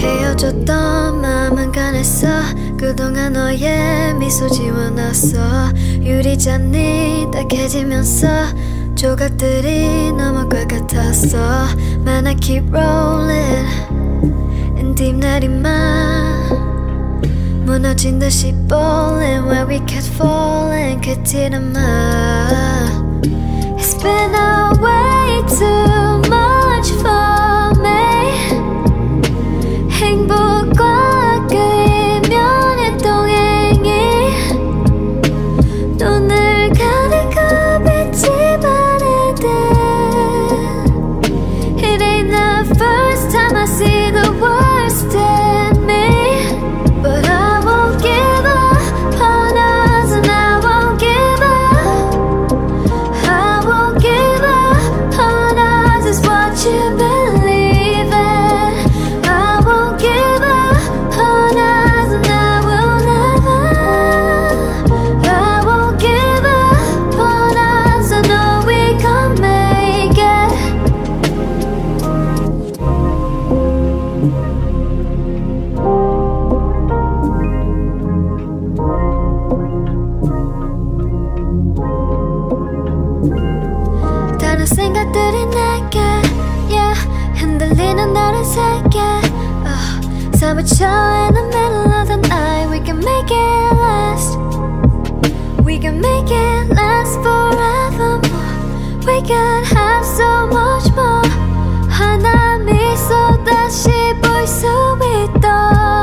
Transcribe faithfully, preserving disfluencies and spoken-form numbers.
헤어졌던 마음은 간했어. 그동안 너의 미소 지워놨어. 유리잔이 딱해지면서 조각들이 넘어갈 것 같았어. Man I keep rolling and deep 내리막 무너진 듯이 falling where we kept falling 끝이란 말. It's been a way too much for me. 행복과 그 이면의 동행이 눈을 가리고 빛이 바래듯. It ain't the first time I see the worst in me, but I won't give up on us and I won't give up. I won't give up on us is what you believe in. I won't give up on us and I will never. I won't give up on us, I know we can make it. 다른 생각들이 내게 yeah, 흔들리는 나를 세게 uh, 사무쳐 in the middle of the night. We can make it last. We can make it last forevermore. We can have so much more. 하나 미소 다시 볼 수 있도록